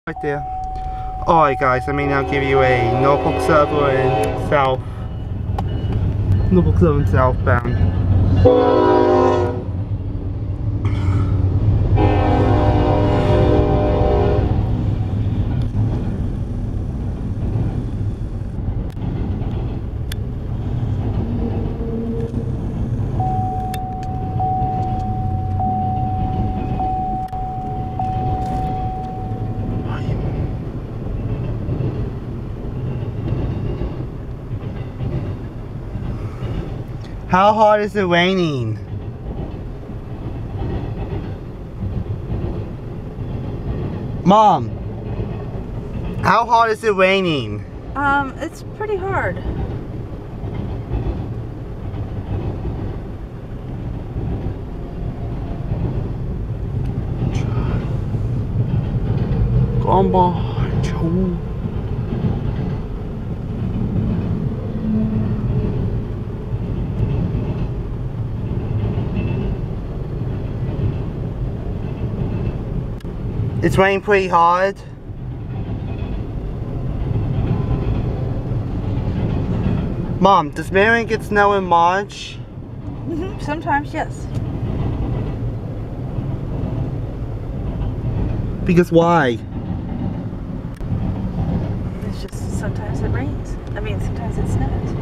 Right there. Alright guys, let me now give you a Norfolk Southern southbound. How hard is it raining? Mom, how hard is it raining? It's pretty hard. Come on, Joe. It's raining pretty hard. Mom, does Marion get snow in March? Sometimes, yes. Because why? It's just sometimes it rains. I mean, sometimes it snows.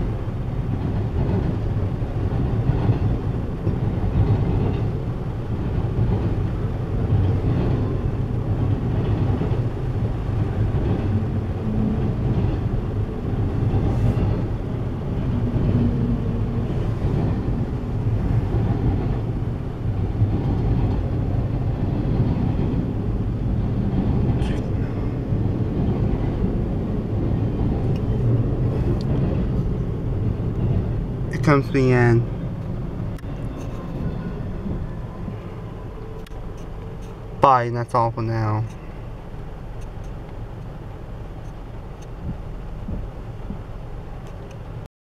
It comes to the end. Bye, and that's all for now.